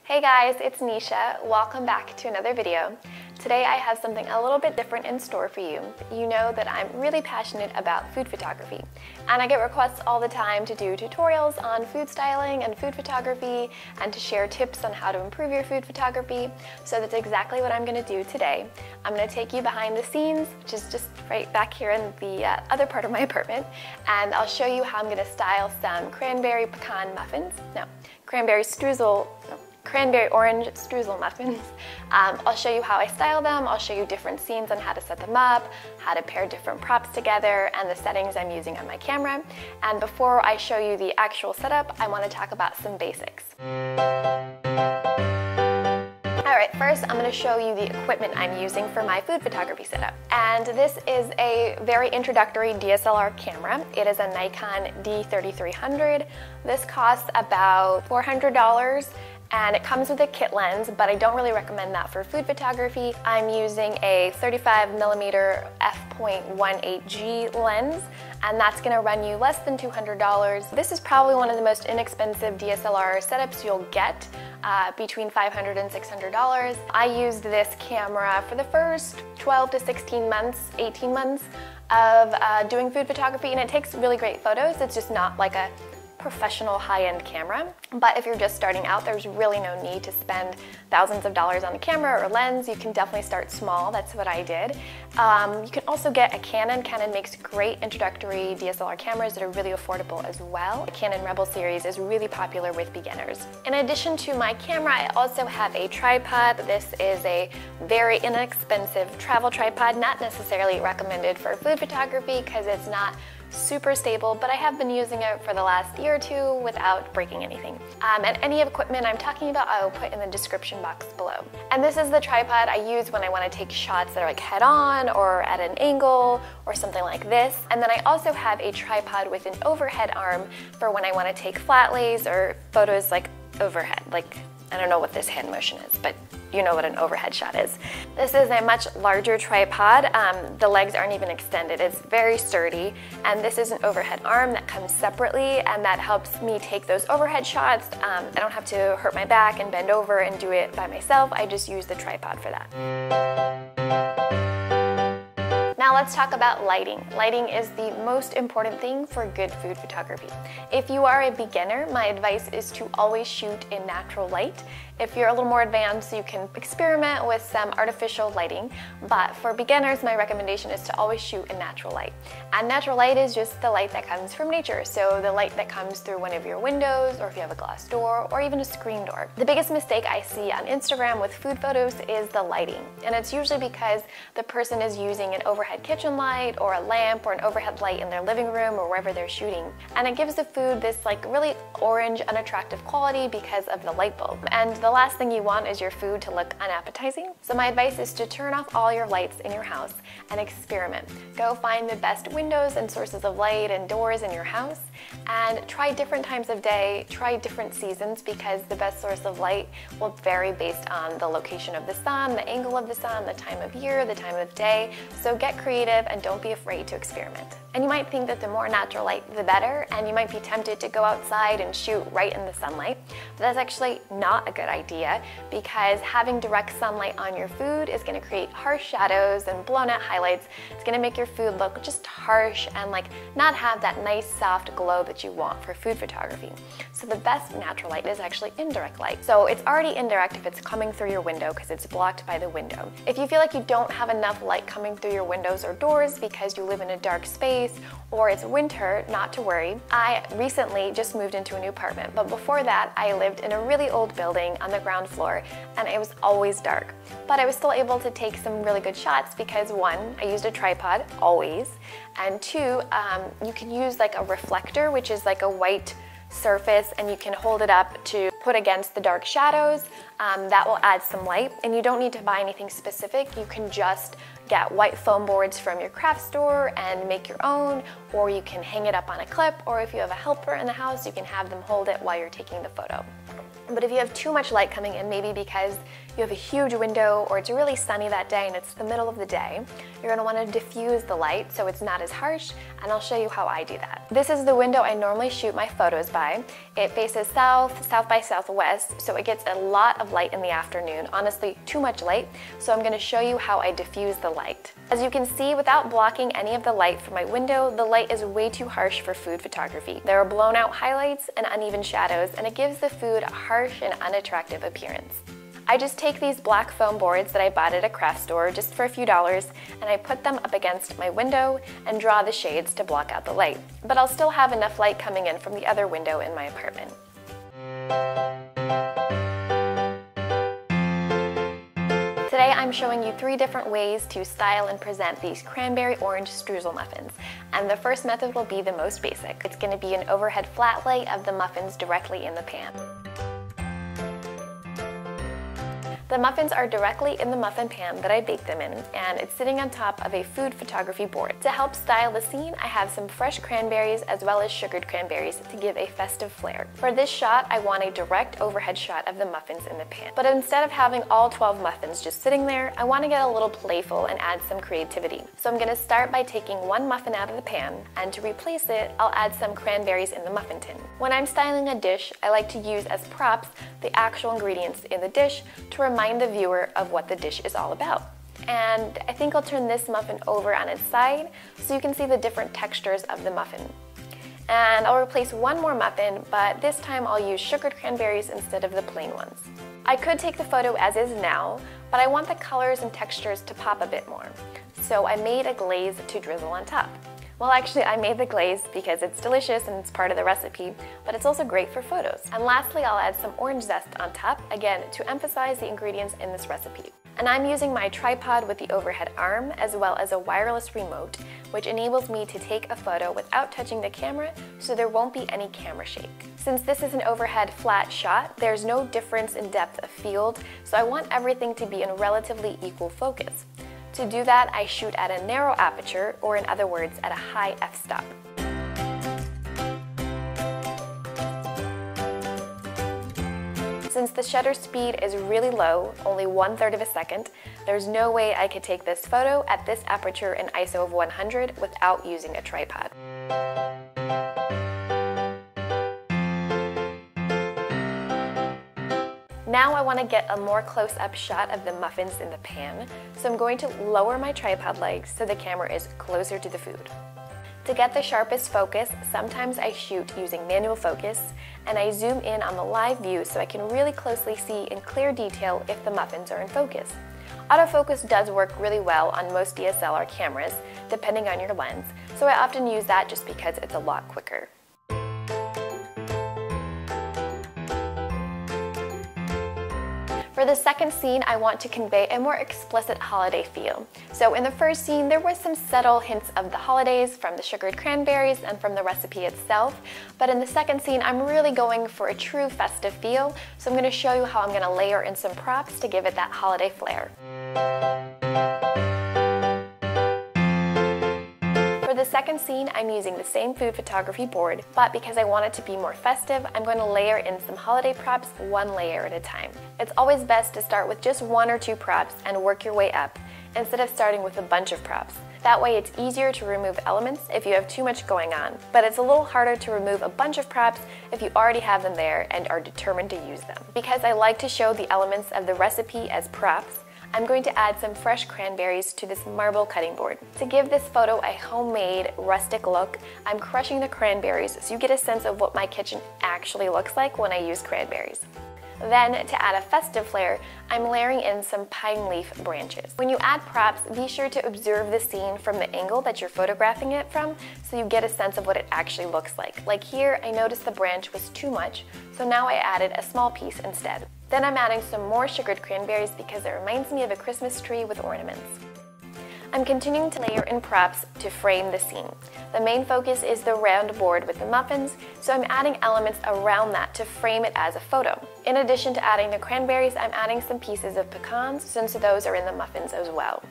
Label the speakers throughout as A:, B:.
A: Hey guys, it's Nisha. Welcome back to another video. Today I have something a little bit different in store for you. You know that I'm really passionate about food photography, and I get requests all the time to do tutorials on food styling and food photography and to share tips on how to improve your food photography. So that's exactly what I'm going to do today. I'm going to take you behind the scenes, which is just right back here in the other part of my apartment, and I'll show you how I'm going to style some cranberry orange streusel muffins. I'll show you how I style them, I'll show you different scenes on how to set them up, how to pair different props together, and the settings I'm using on my camera. And before I show you the actual setup, I want to talk about some basics. Alright, first I'm going to show you the equipment I'm using for my food photography setup. And this is a very introductory DSLR camera. It is a Nikon D3300. This costs about $400. And it comes with a kit lens, but I don't really recommend that for food photography. I'm using a 35mm f.18G lens, and that's gonna run you less than $200. This is probably one of the most inexpensive DSLR setups you'll get, between $500 and $600. I used this camera for the first 12 to 16 months, 18 months of doing food photography, and it takes really great photos. It's just not like a professional high-end camera. But if you're just starting out, there's really no need to spend thousands of dollars on a camera or lens. You can definitely start small. That's what I did. You can also get a Canon. Canon makes great introductory DSLR cameras that are really affordable as well. The Canon Rebel series is really popular with beginners. In addition to my camera, I also have a tripod. This is a very inexpensive travel tripod, not necessarily recommended for food photography because it's not super stable, but I have been using it for the last year or two without breaking anything. And any equipment I'm talking about, I will put in the description box below. And this is the tripod I use when I want to take shots that are like head on or at an angle or something like this. And then I also have a tripod with an overhead arm for when I want to take flat lays or photos like overhead. Like, I don't know what this hand motion is, but you know what an overhead shot is. This is a much larger tripod. The legs aren't even extended. It's very sturdy. And this is an overhead arm that comes separately, and that helps me take those overhead shots. I don't have to hurt my back and bend over and do it by myself. I just use the tripod for that. Now let's talk about lighting. Lighting is the most important thing for good food photography. If you are a beginner, my advice is to always shoot in natural light. If you're a little more advanced, you can experiment with some artificial lighting, but for beginners, my recommendation is to always shoot in natural light. And natural light is just the light that comes from nature, so the light that comes through one of your windows, or if you have a glass door, or even a screen door. The biggest mistake I see on Instagram with food photos is the lighting, and it's usually because the person is using an overhead kitchen light, or a lamp, or an overhead light in their living room, or wherever they're shooting. And it gives the food this like really orange, unattractive quality because of the light bulb. And the last thing you want is your food to look unappetizing. So my advice is to turn off all your lights in your house and experiment. Go find the best windows and sources of light and doors in your house, and try different times of day, try different seasons, because the best source of light will vary based on the location of the sun, the angle of the sun, the time of year, the time of day. So get creative and don't be afraid to experiment. And you might think that the more natural light, the better, and you might be tempted to go outside and shoot right in the sunlight, but that's actually not a good idea, because having direct sunlight on your food is going to create harsh shadows and blown out highlights. It's going to make your food look just harsh and like not have that nice soft glow that you want for food photography. So the best natural light is actually indirect light. So it's already indirect if it's coming through your window because it's blocked by the window. If you feel like you don't have enough light coming through your windows or doors because you live in a dark space or it's winter, not to worry. I recently just moved into a new apartment, but before that I lived in a really old building on the ground floor, and it was always dark. But I was still able to take some really good shots because one, I used a tripod, always, and two, you can use like a reflector, which is like a white surface, and you can hold it up to put against the dark shadows. That will add some light, and you don't need to buy anything specific. You can just get white foam boards from your craft store and make your own, or you can hang it up on a clip, or if you have a helper in the house, you can have them hold it while you're taking the photo. But if you have too much light coming in, maybe because you have a huge window or it's really sunny that day and it's the middle of the day, you're gonna wanna diffuse the light so it's not as harsh, and I'll show you how I do that. This is the window I normally shoot my photos by. It faces south, south by southwest, so it gets a lot of light in the afternoon, honestly too much light, so I'm gonna show you how I diffuse the light. As you can see, without blocking any of the light from my window, the light is way too harsh for food photography. There are blown out highlights and uneven shadows, and it gives the food a harsh and unattractive appearance. I just take these black foam boards that I bought at a craft store just for a few dollars, and I put them up against my window and draw the shades to block out the light. But I'll still have enough light coming in from the other window in my apartment. Today I'm showing you 3 different ways to style and present these cranberry orange streusel muffins. And the first method will be the most basic. It's going to be an overhead flat lay of the muffins directly in the pan. The muffins are directly in the muffin pan that I baked them in, and it's sitting on top of a food photography board. To help style the scene, I have some fresh cranberries as well as sugared cranberries to give a festive flair. For this shot, I want a direct overhead shot of the muffins in the pan. But instead of having all 12 muffins just sitting there, I want to get a little playful and add some creativity. So I'm going to start by taking one muffin out of the pan, and to replace it, I'll add some cranberries in the muffin tin. When I'm styling a dish, I like to use as props the actual ingredients in the dish to remind the viewer of what the dish is all about. And I think I'll turn this muffin over on its side so you can see the different textures of the muffin. And I'll replace one more muffin, but this time I'll use sugared cranberries instead of the plain ones. I could take the photo as is now, but I want the colors and textures to pop a bit more. So I made a glaze to drizzle on top. Well, actually, I made the glaze because it's delicious and it's part of the recipe, but it's also great for photos. And lastly, I'll add some orange zest on top, again, to emphasize the ingredients in this recipe. And I'm using my tripod with the overhead arm, as well as a wireless remote, which enables me to take a photo without touching the camera, so there won't be any camera shake. Since this is an overhead flat shot, there's no difference in depth of field, so I want everything to be in relatively equal focus. To do that, I shoot at a narrow aperture, or in other words, at a high f-stop. Since the shutter speed is really low, only 1/3 of a second, there's no way I could take this photo at this aperture in ISO of 100 without using a tripod. Now I want to get a more close-up shot of the muffins in the pan, so I'm going to lower my tripod legs so the camera is closer to the food. To get the sharpest focus, sometimes I shoot using manual focus, and I zoom in on the live view so I can really closely see in clear detail if the muffins are in focus. Autofocus does work really well on most DSLR cameras, depending on your lens, so I often use that just because it's a lot quicker. For the second scene, I want to convey a more explicit holiday feel. So in the first scene, there were some subtle hints of the holidays from the sugared cranberries and from the recipe itself, but in the second scene, I'm really going for a true festive feel, so I'm going to show you how I'm going to layer in some props to give it that holiday flair. For the second scene, I'm using the same food photography board, but because I want it to be more festive, I'm going to layer in some holiday props one layer at a time. It's always best to start with just 1 or 2 props and work your way up, instead of starting with a bunch of props. That way it's easier to remove elements if you have too much going on, but it's a little harder to remove a bunch of props if you already have them there and are determined to use them. Because I like to show the elements of the recipe as props, I'm going to add some fresh cranberries to this marble cutting board. To give this photo a homemade, rustic look, I'm crushing the cranberries so you get a sense of what my kitchen actually looks like when I use cranberries. Then, to add a festive flair, I'm layering in some pine leaf branches. When you add props, be sure to observe the scene from the angle that you're photographing it from so you get a sense of what it actually looks like. Like here, I noticed the branch was too much, so now I added a small piece instead. Then I'm adding some more sugared cranberries because it reminds me of a Christmas tree with ornaments. I'm continuing to layer in props to frame the scene. The main focus is the round board with the muffins, so I'm adding elements around that to frame it as a photo. In addition to adding the cranberries, I'm adding some pieces of pecans since those are in the muffins as well.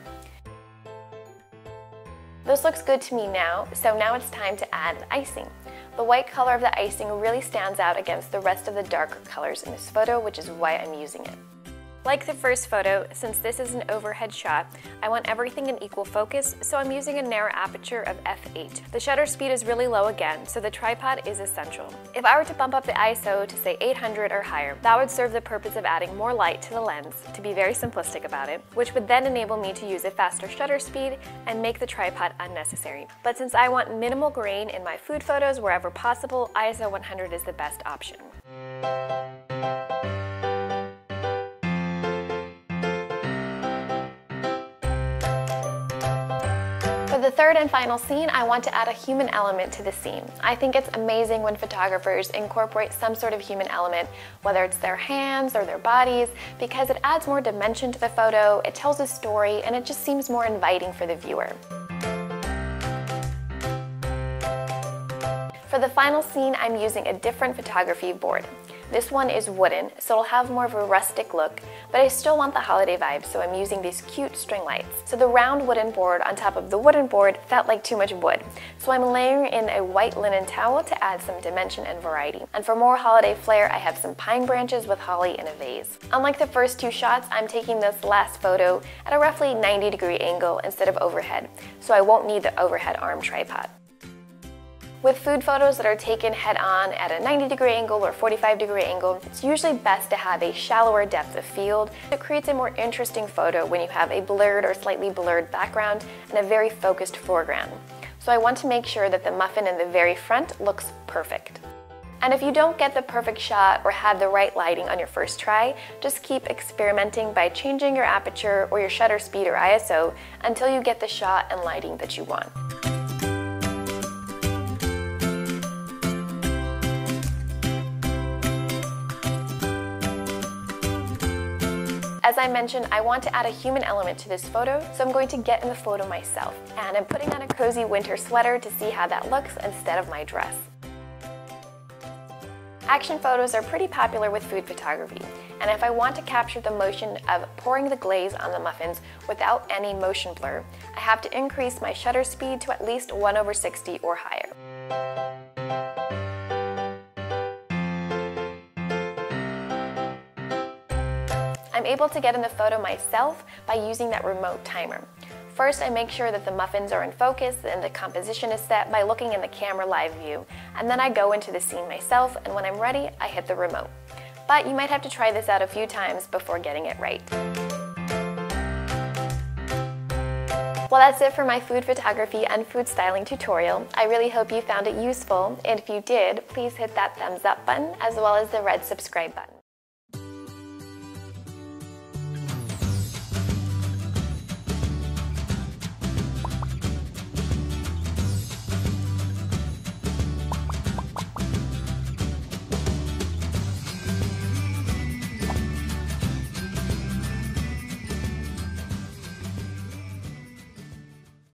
A: This looks good to me now, so now it's time to add the icing. The white color of the icing really stands out against the rest of the darker colors in this photo, which is why I'm using it. Like the first photo, since this is an overhead shot, I want everything in equal focus, so I'm using a narrow aperture of f8. The shutter speed is really low again, so the tripod is essential. If I were to bump up the ISO to say 800 or higher, that would serve the purpose of adding more light to the lens, to be very simplistic about it, which would then enable me to use a faster shutter speed and make the tripod unnecessary. But since I want minimal grain in my food photos wherever possible, ISO 100 is the best option. For the third and final scene, I want to add a human element to the scene. I think it's amazing when photographers incorporate some sort of human element, whether it's their hands or their bodies, because it adds more dimension to the photo, it tells a story, and it just seems more inviting for the viewer. For the final scene, I'm using a different photography board. This one is wooden, so it'll have more of a rustic look, but I still want the holiday vibe, so I'm using these cute string lights. So the round wooden board on top of the wooden board felt like too much wood, so I'm layering in a white linen towel to add some dimension and variety. And for more holiday flair, I have some pine branches with holly in a vase. Unlike the first two shots, I'm taking this last photo at a roughly 90-degree angle instead of overhead, so I won't need the overhead arm tripod. With food photos that are taken head-on at a 90-degree angle or 45-degree angle, it's usually best to have a shallower depth of field. It creates a more interesting photo when you have a blurred or slightly blurred background and a very focused foreground. So I want to make sure that the muffin in the very front looks perfect. And if you don't get the perfect shot or have the right lighting on your first try, just keep experimenting by changing your aperture or your shutter speed or ISO until you get the shot and lighting that you want. As I mentioned, I want to add a human element to this photo, so I'm going to get in the photo myself. And I'm putting on a cozy winter sweater to see how that looks instead of my dress. Action photos are pretty popular with food photography, and if I want to capture the motion of pouring the glaze on the muffins without any motion blur, I have to increase my shutter speed to at least 1/60 or higher. I'm able to get in the photo myself by using that remote timer. First, I make sure that the muffins are in focus and the composition is set by looking in the camera live view, and then I go into the scene myself, and when I'm ready, I hit the remote. But you might have to try this out a few times before getting it right. Well, that's it for my food photography and food styling tutorial. I really hope you found it useful, and if you did, please hit that thumbs up button as well as the red subscribe button.